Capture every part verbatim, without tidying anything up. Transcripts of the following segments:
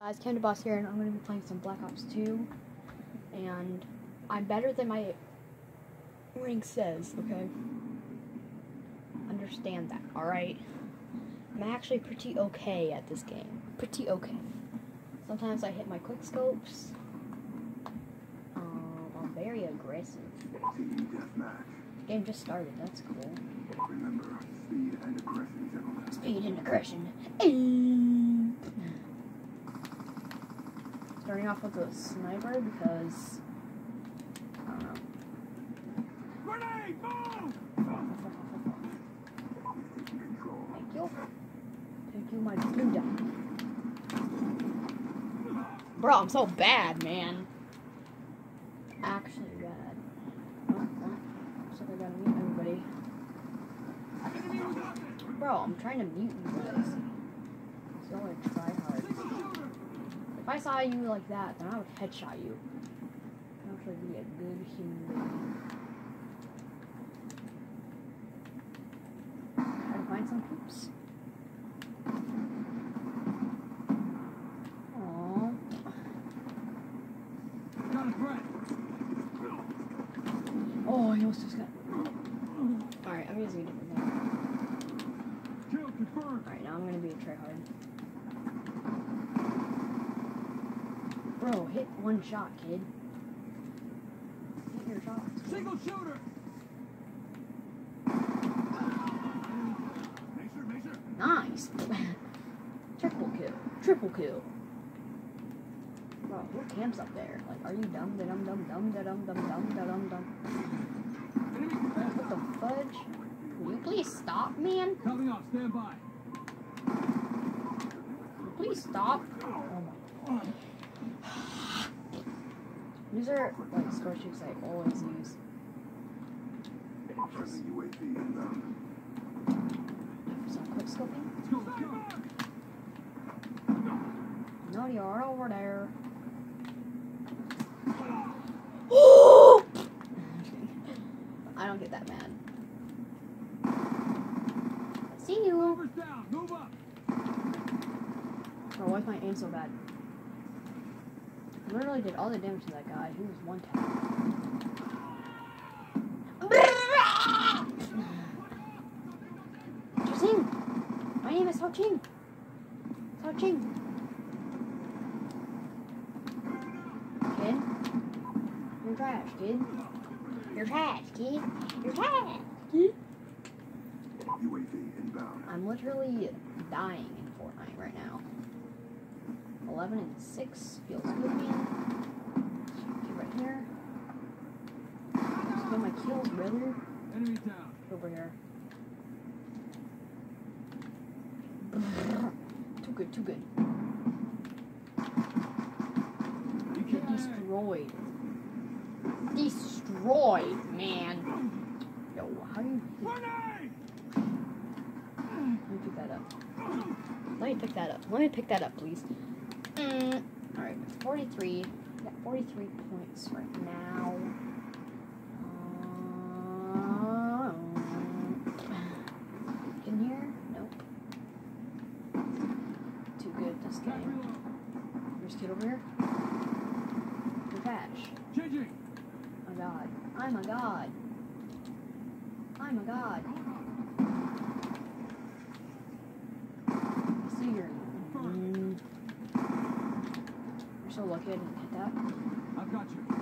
Guys, Candy Boss here, and I'm going to be playing some Black Ops two, and I'm better than my rank says, okay? Understand that, alright? I'm actually pretty okay at this game. Pretty okay. Sometimes I hit my quick scopes. Um, I'm very aggressive. The game just started, that's cool. Remember, speed and aggression, gentlemen. Speed and aggression. Starting off with a sniper because I don't know. Grenade, move! Thank you. Thank you, my Buddha. Bro, I'm so bad, man. Actually bad. Oh, oh. Looks like I gotta mute everybody. Bro, I'm trying to mute you guys. So I want to try hard. If I saw you like that, then I would headshot you. I'd actually be a good human being. Try to find some poops. Aww. Got a threat. Oh, he almost just got. Alright, I'm using a different thing. Kill confirmed. Alright, now I'm gonna be a tryhard. Bro, hit one shot, kid. Hit your shot. Single shooter. Measure, measure. Nice. Triple kill. Triple kill. Bro, who camps up there? Like, are you dumb? Da dum dum dum da dum dum dum da dum dum. What the fudge? Will you please stop, man? Coming off, stand by. Please stop. Oh my. These are like score streaks I always use. Friendly U A V inbound. Some quick scoping. Let's go, let's go. No, you're over there. I don't get that mad. I see you. Numbers down, move up. Bro, why is my aim so bad? I literally did all the damage to that guy. He was one tap. Ching! My name is Hao Ching. Hao Ching. Kid. You're trash, kid. You're trash, kid. You're trash, kid. U A V inbound. I'm literally dying in Fortnite right now. eleven and six feels good, man. Get right here. Just get my kills, brother. Enemy down. Over here. Too good, too good. Get destroyed. Destroyed, man. Yo, how do you... Grenade! Let me pick that up. Let me pick that up. Let me pick that up, please. Mm. Alright, forty-three. I got forty-three points right now. Uh, in here? Nope. Too good this game. There's a kid over here. Your patch. Changing. Oh my god. I'm a god. I'm a god. I see your. Mm. You're so lucky I didn't hit that. I've got you.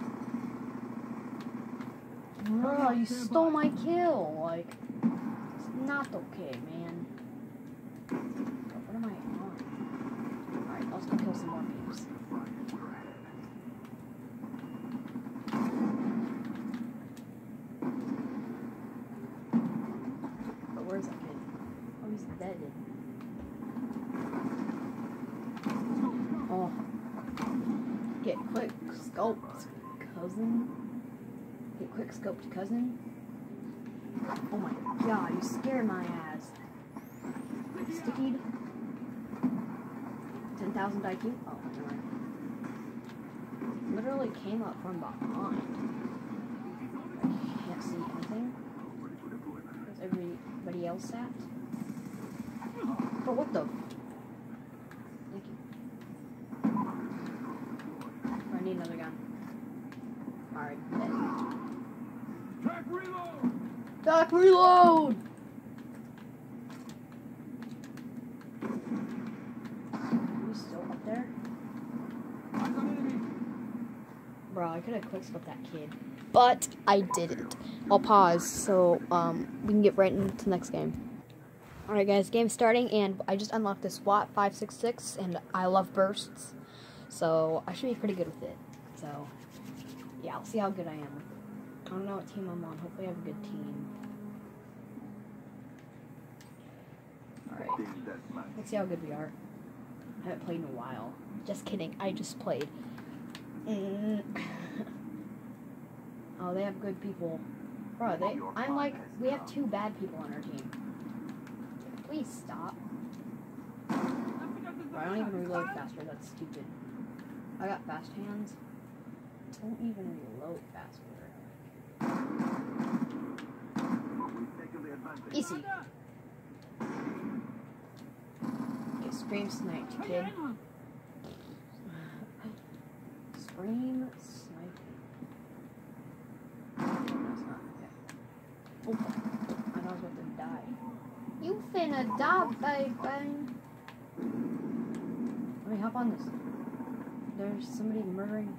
Bro, you stole my kill. Like, it's not okay, man. What am I on? Alright, let's go kill some more peeps. But where's that kid? Oh, he's dead. Oh. Get quick scoped, cousin. Get quick scoped, cousin. Oh my god, you scared my ass. Stickied. ten thousand I Q? Oh, never mind. Literally came up from behind. I can't see anything. Where's everybody else at? But what the? Thank you. need another gun. Alright, Track reload! Doc, reload! Are you still up there? Eyes on enemy! Bro, I could have quickscoped that kid. But I didn't. I'll pause so um, we can get right into the next game. Alright guys, game's starting, and I just unlocked this SWAT five six six, and I love bursts. So I should be pretty good with it. So, yeah, I'll see how good I am. I don't know what team I'm on. Hopefully I have a good team. Alright. Let's see how good we are. I haven't played in a while. Just kidding. I just played. Mm. Oh, they have good people. Bro, they, I'm like, we have two bad people on our team. Please stop. Bro, I don't even reload faster. That's stupid. I got fast hands. Don't even reload faster. Easy. Okay, scream sniped, kid. Scream sniping. That's not okay. Oh, I thought I was about to die. You finna die, baby. Let me hop on this. There's somebody murdering.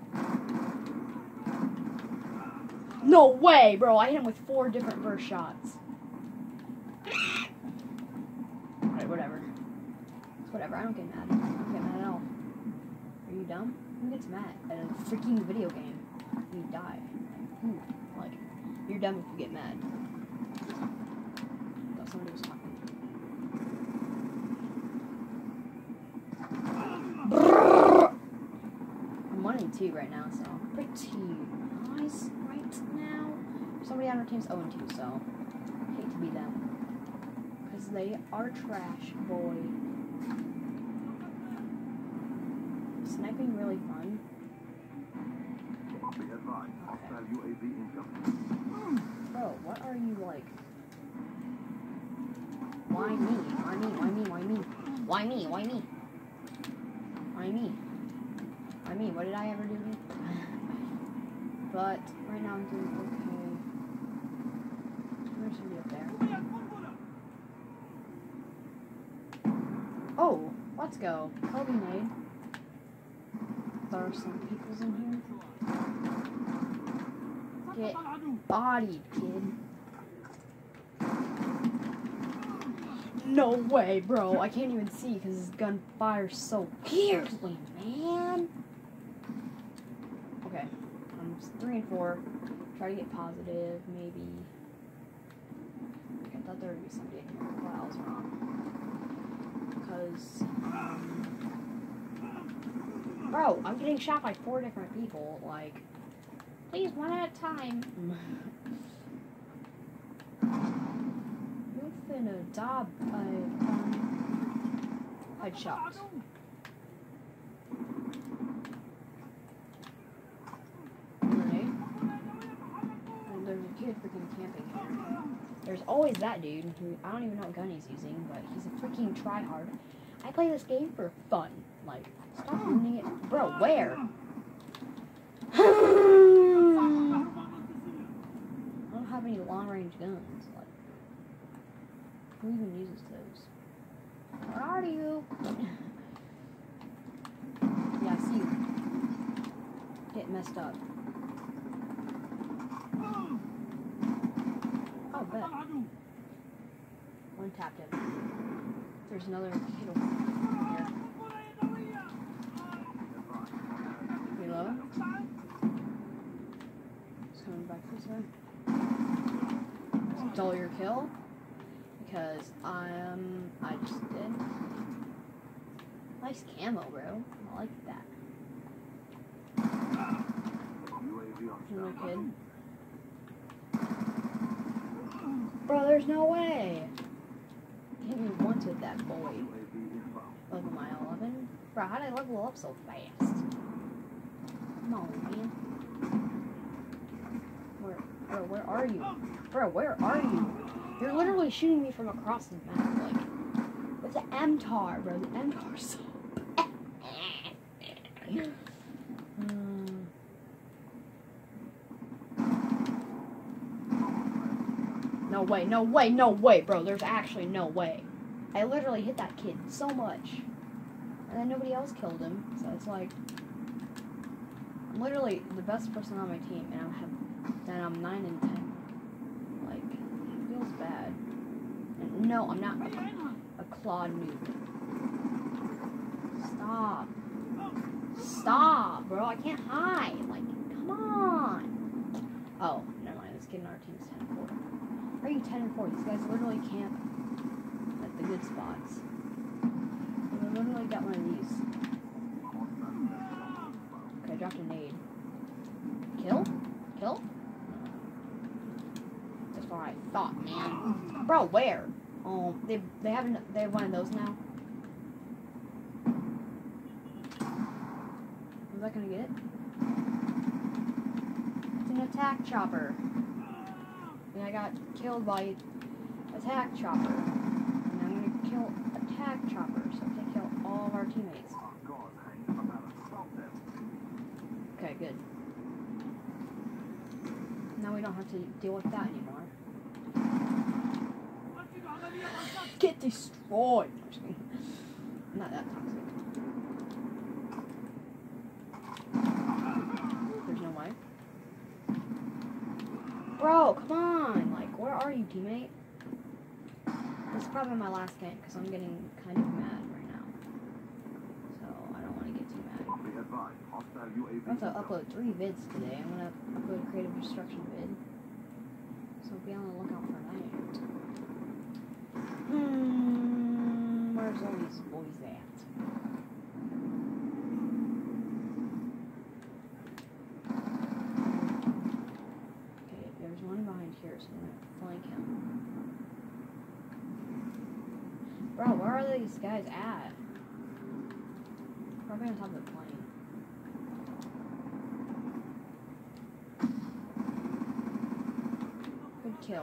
No way, bro! I hit him with four different burst shots. Alright, whatever. It's whatever. I don't get mad. I don't get mad at all. Are you dumb? Who gets mad at a freaking video game? You die. Who? Like, you're dumb if you get mad. I thought somebody was talking. I'm one and two right now, so pretty nice right now. Somebody on our team's oh and two, so hate to be them. Because they are trash, boy. Sniping really fun. Okay. Bro, what are you like? Why me? Why me? Why me? Why me? Why me? Why me? Why me? Why me? What did I ever do? But right now I'm doing okay. There's somebody up there. Oh, let's go. Kobe made. There are some peoples in here. Get bodied, kid. No way, bro. I can't even see because his gun fires so fiercely, man. Okay. I'm three and four. Try to get positive, maybe. I thought there would be somebody in here, but I was wrong. Because, um... bro, I'm getting shot by four different people. Like, please, one at a time. You're finna die by um, headshot. Right? And there's a kid freaking camping here. There's always that dude who, I don't even know what gun he's using, but he's a freaking tryhard. I play this game for fun. Like, stop ruining it. Bro, where? I don't have any long-range guns. Like, who even uses those? Where are you? Yeah, I see you. Get messed up. Oh, bet. One tapped him. There's another kid over here. Reload. Just coming back this way. Stole your kill. Because um I just did. Nice camo, bro. I like that. Another kid. Bro, there's no way. Hit me once with that boy. Level my eleven. Bro, how did I level up so fast? Come on, man. Where, bro, where are you? Bro, where are you? You're literally shooting me from across the map, like, with the M T A R, bro. The M T A R's so bad. um, no way, no way, no way, bro. There's actually no way. I literally hit that kid so much. And then nobody else killed him. So it's like, I'm literally the best person on my team, and I have, then I'm nine and ten. Like, it feels bad. And no, I'm not a, a clawed noob. Stop. Stop, bro. I can't hide. Like, come on. Oh, never mind. This kid in our team is ten and four. How are you ten and four? These guys literally camp at the good spots. And we literally got one of these. Okay, I dropped a nade. Kill? Kill? That's what I thought, man. Bro, where? Oh, they they have they have one of those now. Was that gonna get it? It's an attack chopper. And I got killed by attack chopper. And I'm gonna kill attack chopper, so I can kill all of our teammates. Okay, good. Now we don't have to deal with that anymore. Get destroyed! Not that toxic. There's no way. Bro, come on! Like, where are you, teammate? This is probably my last game, because I'm getting kind of mad right now. So, I don't want to get too mad. I'm about to upload three vids today. I'm going to upload a creative destruction vid. So, be on the lookout for that. Hmm, where's all these boys at? Here, so I'm gonna flank him. Bro, where are these guys at? Probably on top of the plane. Good kill.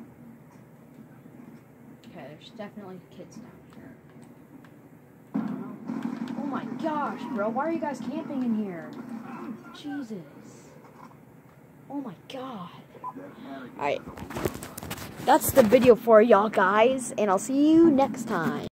Okay, there's definitely kids down here. I don't know. Oh my gosh, bro, why are you guys camping in here? Jesus. Oh my god. Alright. That's the video for y'all guys, and I'll see you next time.